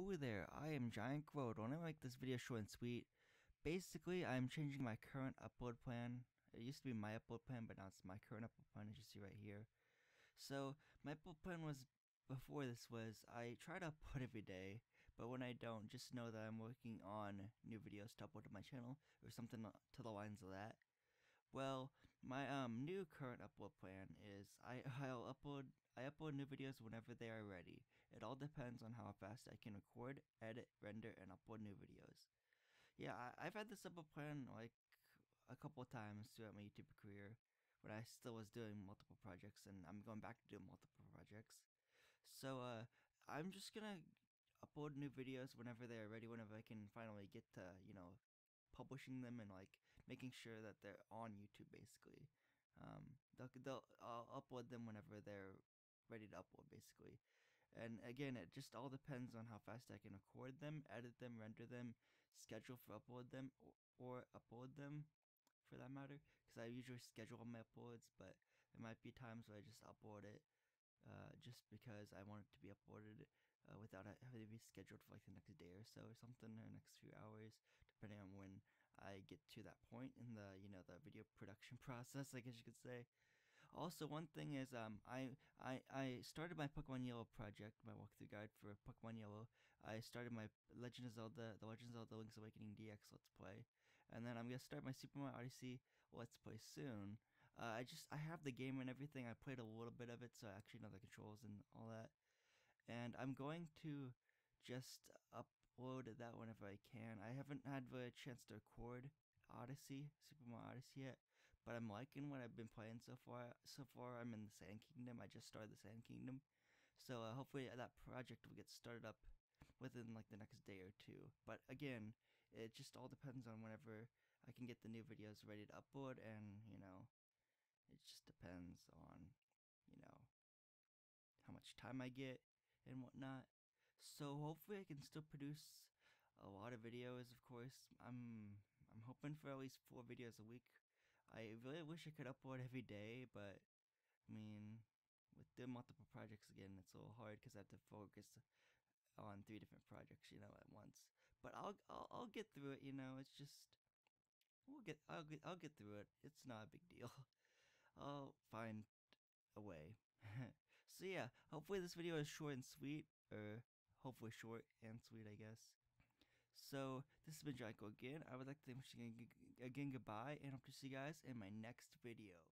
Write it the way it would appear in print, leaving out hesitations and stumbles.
Hello there, I am Giant Growth. I want to make this video short and sweet. Basically, I'm changing my current upload plan. It used to be my upload plan, but now it's my current upload plan, as you see right here. So, my upload plan was, before this was, I try to upload every day, but when I don't, just know that I'm working on new videos to upload to my channel, or something to the lines of that. Well, my new current upload plan is I upload new videos whenever they are ready. It all depends on how fast I can record, edit, render, and upload new videos. Yeah, I've had this upload plan like a couple of times throughout my YouTube career when I still was doing multiple projects, and I'm going back to do multiple projects. So I'm just gonna upload new videos whenever they are ready, whenever I can finally get to, publishing them and like making sure that they're on YouTube basically. I'll upload them whenever they're ready to upload basically. And again, it just all depends on how fast I can record them, edit them, render them, schedule for upload them, or upload them for that matter. Because I usually schedule my uploads, but there might be times where I just upload it just because I want it to be uploaded without having to be scheduled for like the next day or so or something, or next few hours, depending on when I get to that point in the the video production process, I guess you could say. Also, one thing is, I started my Pokemon Yellow project, my walkthrough guide for Pokemon Yellow. I started my Legend of Zelda, The Legend of Zelda Link's Awakening DX Let's Play, and then I'm gonna start my Super Mario Odyssey Let's Play soon. I have the game and everything. I played a little bit of it, so I actually know the controls and all that. And I'm going to just upload that whenever I can. I haven't had the chance to record Super Mario Odyssey yet, but I'm liking what I've been playing so far. So far, I'm in the Sand Kingdom. I just started the Sand Kingdom, so hopefully that project will get started up within like the next day or two. But again, it just all depends on whenever I can get the new videos ready to upload, and it just depends on you know how much time I get and whatnot. So hopefully I can still produce a lot of videos. Of course, I'm hoping for at least 4 videos a week. I really wish I could upload every day, but I mean, with doing multiple projects again, it's a little hard because I have to focus on 3 different projects, at once. But I'll get through it. It's just I'll get through it. It's not a big deal. I'll find a way. So yeah, hopefully this video is short and sweet, or hopefully short and sweet, I guess. So this has been Jaico again. I would like to wish you again goodbye, and hope to see you guys in my next video.